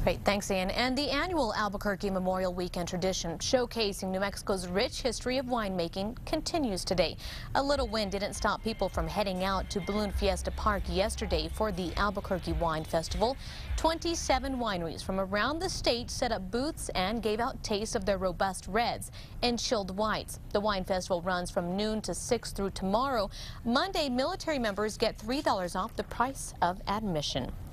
Great, thanks, Ian. And the annual Albuquerque Memorial Weekend tradition showcasing New Mexico's rich history of winemaking continues today. A little wind didn't stop people from heading out to Balloon Fiesta Park yesterday for the Albuquerque Wine Festival. 27 wineries from around the state set up booths and gave out tastes of their robust reds and chilled whites. The wine festival runs from noon to 6 through tomorrow. Monday, military members get $3 off the price of admission.